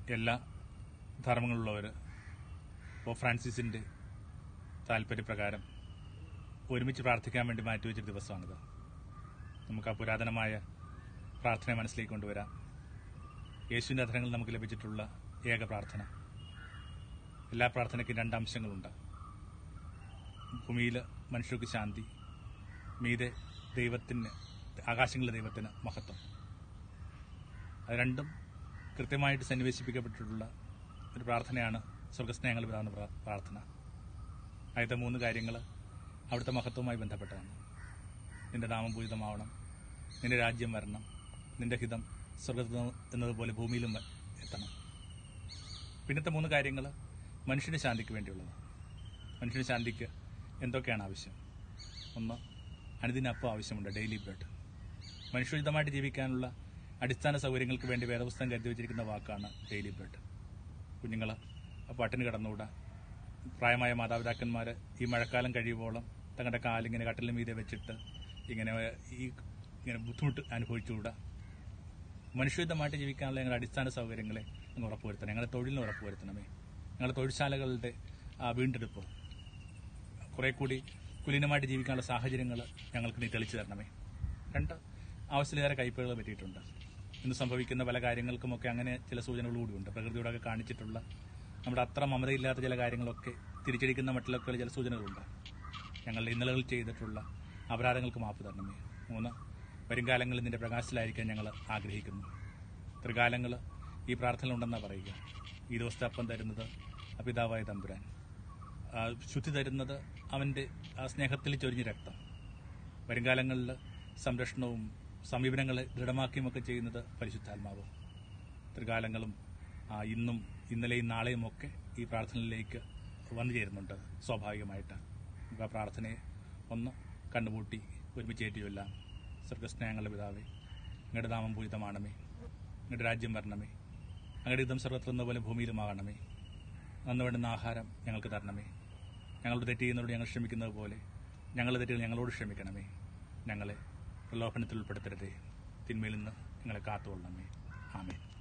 എല്ലാ ധർമ്മങ്ങളിലുള്ളവർ പോപ്പ് ഫ്രാൻസിസിൻ്റെ താല്പര്യപ്രകാരം ഒരുമിച്ച് പ്രാർത്ഥിക്കാൻ വേണ്ടി മാറ്റിവെച്ചൊരു ദിവസമാണിത്. നമുക്ക് ആ പുരാതനമായ പ്രാർത്ഥനയെ മനസ്സിലേക്ക് കൊണ്ടുവരാം. യേശുവിൻ്റെ അധരങ്ങളിൽ നമുക്ക് ലഭിച്ചിട്ടുള്ള ഏക പ്രാർത്ഥന. എല്ലാ പ്രാർത്ഥനയ്ക്കും രണ്ട് അംശങ്ങളുണ്ട്. ഭൂമിയിൽ മനുഷ്യർക്ക് ശാന്തി, മീതെ ദൈവത്തിന്, ആകാശങ്ങളിലെ ദൈവത്തിന് മഹത്വം. അത് രണ്ടും കൃത്യമായിട്ട് സന്നിവേശിപ്പിക്കപ്പെട്ടിട്ടുള്ള ഒരു പ്രാർത്ഥനയാണ് സ്വർഗസ്നേഹങ്ങൾ പിതാവിന്റെ പ്രാർത്ഥന. ആദ്യത്തെ 3 കാര്യങ്ങൾ അവിടുത്തെ മഹത്വവുമായി ബന്ധപ്പെട്ടതാണ്. നിന്റെ നാമം പൂജിതമാവണം, നിന്റെ രാജ്യം വരണം, നിന്റെ ഹിതം സ്വർഗത്തിൽ എന്നതുപോലെ ഭൂമിയിലും എത്തണം. പിന്നത്തെ 3 കാര്യങ്ങൾ മനുഷ്യന്റെ ശാന്തിക്ക് വേണ്ടിയുള്ളത്. മനുഷ്യന്റെ ശാന്തിക്ക് എന്തൊക്കെയാണ് ആവശ്യം? 1, അനുദിനപ്പം ആവശ്യമുണ്ട്, ഡെയിലി ബ്രെഡ്. മനുഷ്യഹിതമായിട്ട് ജീവിക്കാനുള്ള അടിസ്ഥാന സൗകര്യങ്ങൾക്ക് വേണ്ടി വേദപുസ്തകം കരുതി വെച്ചിരിക്കുന്ന വാക്കാണ് ഡെയിലി ബ്രെഡ്. കുഞ്ഞുങ്ങൾ പട്ടിണി കിടന്നുകൂടാ. പ്രായമായ മാതാപിതാക്കന്മാർ ഈ മഴക്കാലം കഴിയുമ്പോളം തങ്ങളുടെ കാലിങ്ങനെ കട്ടിലിന് മീതെ വെച്ചിട്ട് ഇങ്ങനെ ബുദ്ധിമുട്ട് അനുഭവിച്ചുകൂടാ. മനുഷ്യഹിതമായിട്ട് ജീവിക്കാനുള്ള ഞങ്ങളുടെ അടിസ്ഥാന സൗകര്യങ്ങളെ ഞങ്ങൾ ഉറപ്പുവരുത്തണം. ഞങ്ങളുടെ തൊഴിലിന് ഉറപ്പുവരുത്തണമേ. ഞങ്ങളുടെ തൊഴിൽശാലകളുടെ വീണ്ടെടുപ്പ്, കുറെ കൂടി കുലീനമായിട്ട് ജീവിക്കാനുള്ള സാഹചര്യങ്ങൾ ഞങ്ങൾക്ക് നീ തെളിച്ചു തരണമേ. 2, ആവശ്യത്തിലേറെ കയ്പകൾ പറ്റിയിട്ടുണ്ട്. ഇന്ന് സംഭവിക്കുന്ന പല കാര്യങ്ങൾക്കുമൊക്കെ അങ്ങനെ ചില സൂചനകൾ കൂടിയുണ്ട്. പ്രകൃതിയോടൊക്കെ കാണിച്ചിട്ടുള്ള നമ്മുടെ അത്ര മമതയില്ലാത്ത ചില കാര്യങ്ങളൊക്കെ തിരിച്ചടിക്കുന്ന മട്ടിലൊക്കെ ചില സൂചനകളുണ്ട്. ഞങ്ങളുടെ ഇന്നലകൾ ചെയ്തിട്ടുള്ള അപരാധങ്ങൾക്ക് മാപ്പ് തരണമേ. 3, വരുംകാലങ്ങളിൽ നിന്റെ പ്രകാശത്തിലായിരിക്കാൻ ഞങ്ങൾ ആഗ്രഹിക്കുന്നു. ത്രികാലങ്ങൾ ഈ പ്രാർത്ഥന ഉണ്ടെന്നാണ് പറയുക. ഈ ദിവസത്തെ അപ്പം തരുന്നത് പിതാവായ തമ്പുരാൻ, ശുദ്ധി തരുന്നത് അവന്റെ സ്നേഹത്തിൽ ചൊരിഞ്ഞ രക്തം, വരുംകാലങ്ങളിൽ സംരക്ഷണവും സമീപനങ്ങളെ ദൃഢമാക്കിയുമൊക്കെ ചെയ്യുന്നത് പരിശുദ്ധാത്മാവ്. ത്രികാലങ്ങളും ഇന്നും ഇന്നലെയും നാളെയും ഒക്കെ ഈ പ്രാർത്ഥനയിലേക്ക് വന്നു ചേരുന്നുണ്ട് സ്വാഭാവികമായിട്ട്. നമുക്ക് ആ പ്രാർത്ഥനയെ ഒന്ന് കണ്ടുമുട്ടി ഒരുമിച്ച് ഏറ്റുചൊല്ലാം. സ്വർഗസ്നേഹങ്ങളുടെ പിതാവേ, അങ്ങയുടെ നാമം പൂജിതമാണമേ, അങ്ങയുടെ രാജ്യം വരണമേ, അങ്ങയുടെ ഹിതം സ്വർഗത്തിൽ എന്നപോലെ ഭൂമിയിലുമാകണമേ. അന്ന് വേണ്ടുന്ന ആഹാരം ഞങ്ങൾക്ക് തരണമേ. ഞങ്ങളോട് തെറ്റ് ചെയ്യുന്നവരോട് ഞങ്ങൾ ക്ഷമിക്കുന്നത് പോലെ ഞങ്ങളുടെ തെറ്റുകൾ ഞങ്ങളോട് ക്ഷമിക്കണമേ. ഞങ്ങളെ പ്രലോഭനത്തിൽ ഉൾപ്പെടുത്തരുതേ, തിന്മയിൽ നിന്ന് ഞങ്ങളെ കാത്തുകൊള്ളണമേ. ആമേൻ.